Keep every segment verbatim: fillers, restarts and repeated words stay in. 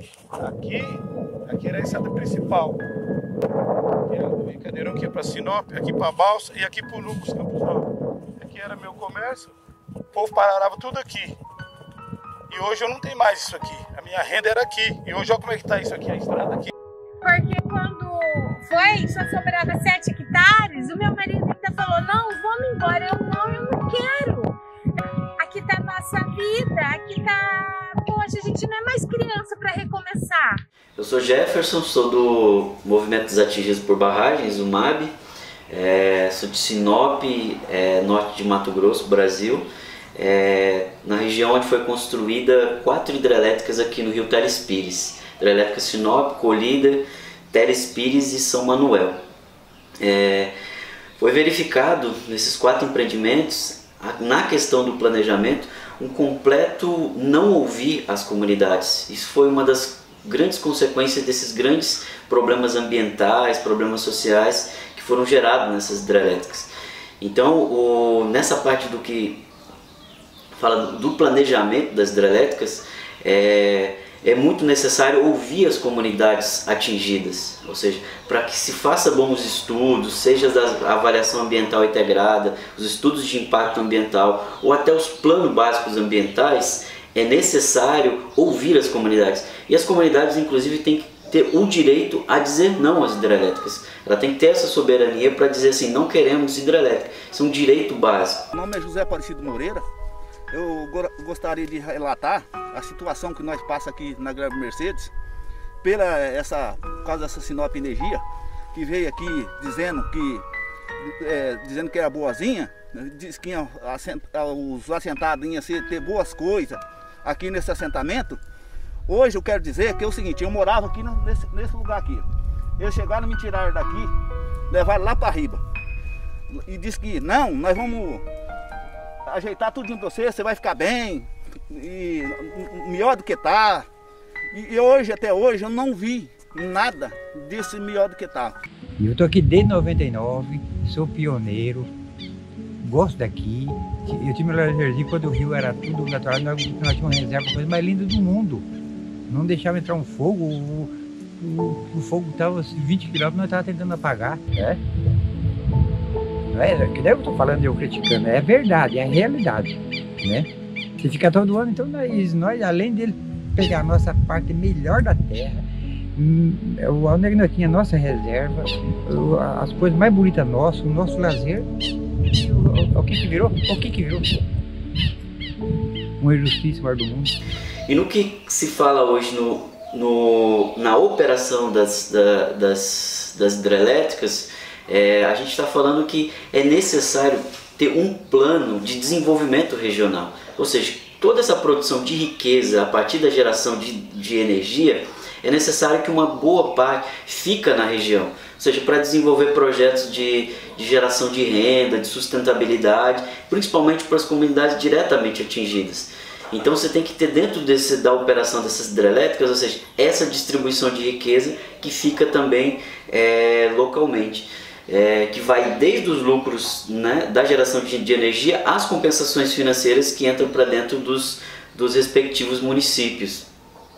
Aqui, aqui era a estrada principal. Aqui era o Cadeirão que ia para Sinop, aqui para Balsa e aqui para o Lucas Campos Alto. Aqui era meu comércio, o povo parava tudo aqui. E hoje eu não tenho mais isso aqui. A minha renda era aqui. E hoje olha como é que tá isso aqui, a estrada aqui. Porque quando foi, só sobrava sete hectares, o meu marido ainda falou, não, vamos embora. Eu não, eu não quero. Aqui tá a nossa vida, aqui tá... Poxa, a gente não é mais criança para recomeçar. Eu sou Jefferson, sou do Movimento dos Atingidos por Barragens, o MAB. É, sou de Sinop, é, norte de Mato Grosso, Brasil. É, na região onde foi construída quatro hidrelétricas aqui no rio Teles Pires. Hidrelétrica Sinop, Colhida, Teles Pires e São Manuel. É, foi verificado nesses quatro empreendimentos, na questão do planejamento, um completo não ouvir as comunidades. Isso foi uma das grandes consequências desses grandes problemas ambientais, problemas sociais que foram gerados nessas hidrelétricas. Então, o, nessa parte do que fala do planejamento das hidrelétricas, é, é muito necessário ouvir as comunidades atingidas, ou seja, para que se faça bons estudos, seja da avaliação ambiental integrada, os estudos de impacto ambiental ou até os planos básicos ambientais, é necessário ouvir as comunidades. E as comunidades, inclusive, têm que ter o direito a dizer não às hidrelétricas. Ela tem que ter essa soberania para dizer assim, não queremos hidrelétrica. Isso é um direito básico. Meu nome é José Aparecido Moreira. Eu gostaria de relatar a situação que nós passamos aqui na Greve Mercedes, pela essa, por causa dessa Sinop Energia, que veio aqui dizendo que, é, dizendo que era boazinha, diz que ia, os assentados iam ser, ter boas coisas aqui nesse assentamento. Hoje eu quero dizer que é o seguinte, eu morava aqui nesse, nesse lugar aqui. Eles chegaram e me tiraram daqui, levaram lá para Riba. E disse que não, nós vamos ajeitar tudo para você, você vai ficar bem, e melhor do que tá. E hoje, até hoje, eu não vi nada desse melhor do que tá. Eu tô aqui desde noventa e nove, sou pioneiro, gosto daqui. Eu tive meu lazerzinho quando o rio era tudo natural, nós, nós tínhamos uma reserva, a coisa mais linda do mundo. Não deixava entrar um fogo, o, o, o fogo estava vinte quilômetros, nós estávamos tentando apagar. É? Não é que nem eu estou falando, eu criticando, é verdade, é a realidade, né? Se ficar todo ano, então nós, nós além dele pegar a nossa parte melhor da terra, onde é que nós tínhamos a nossa reserva, as coisas mais bonitas nossas, o nosso lazer, o, o, o que que virou? O que que virou? Uma injustiça maior do mundo. E no que se fala hoje no, no, na operação das, da, das, das hidrelétricas, é, a gente está falando que é necessário ter um plano de desenvolvimento regional. Ou seja, toda essa produção de riqueza a partir da geração de, de energia, é necessário que uma boa parte fica na região. Ou seja, para desenvolver projetos de, de geração de renda, de sustentabilidade, principalmente para as comunidades diretamente atingidas. Então você tem que ter dentro desse, da operação dessas hidrelétricas, ou seja, essa distribuição de riqueza que fica também é, localmente. É, que vai desde os lucros, né, da geração de, de energia às compensações financeiras que entram para dentro dos, dos respectivos municípios.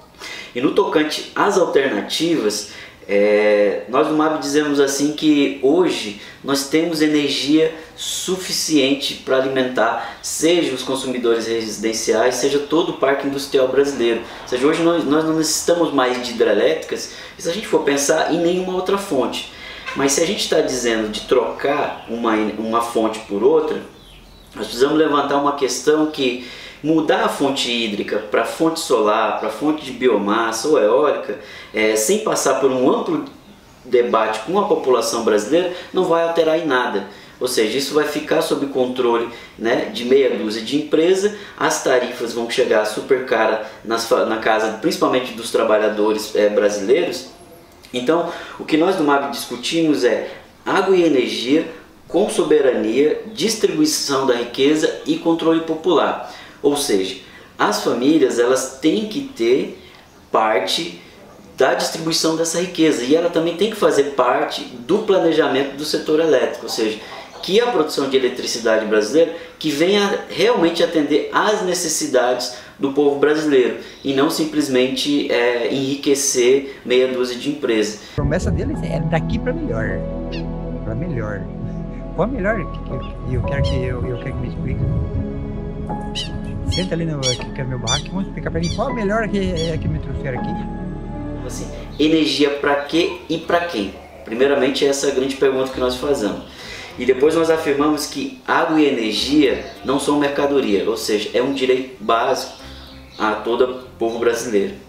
E no tocante às alternativas, é, nós no MAB dizemos assim que hoje nós temos energia suficiente para alimentar seja os consumidores residenciais, seja todo o parque industrial brasileiro. Ou seja, hoje nós, nós não necessitamos mais de hidrelétricas se a gente for pensar em nenhuma outra fonte. Mas se a gente está dizendo de trocar uma, uma fonte por outra, nós precisamos levantar uma questão que mudar a fonte hídrica para fonte solar, para fonte de biomassa ou eólica, é, sem passar por um amplo debate com a população brasileira, não vai alterar em nada. Ou seja, isso vai ficar sob controle, né, de meia dúzia de empresa, as tarifas vão chegar super cara nas, na casa, principalmente dos trabalhadores é, brasileiros. Então, o que nós do MAB discutimos é água e energia com soberania, distribuição da riqueza e controle popular. Ou seja, as famílias elas têm que ter parte da distribuição dessa riqueza e ela também tem que fazer parte do planejamento do setor elétrico, ou seja, que a produção de eletricidade brasileira que venha realmente atender às necessidades do povo brasileiro e não simplesmente é, enriquecer meia dúzia de empresas. A promessa deles é daqui para melhor, para melhor. Qual melhor? Eu quero que eu, eu quero que me explique. Senta ali no que é meu barraco e vamos explicar para mim qual a melhor que, é, que me trouxeram aqui. Assim, energia para quê e para quem? Primeiramente, essa é a grande pergunta que nós fazemos. E depois nós afirmamos que água e energia não são mercadoria, ou seja, é um direito básico a todo povo brasileiro.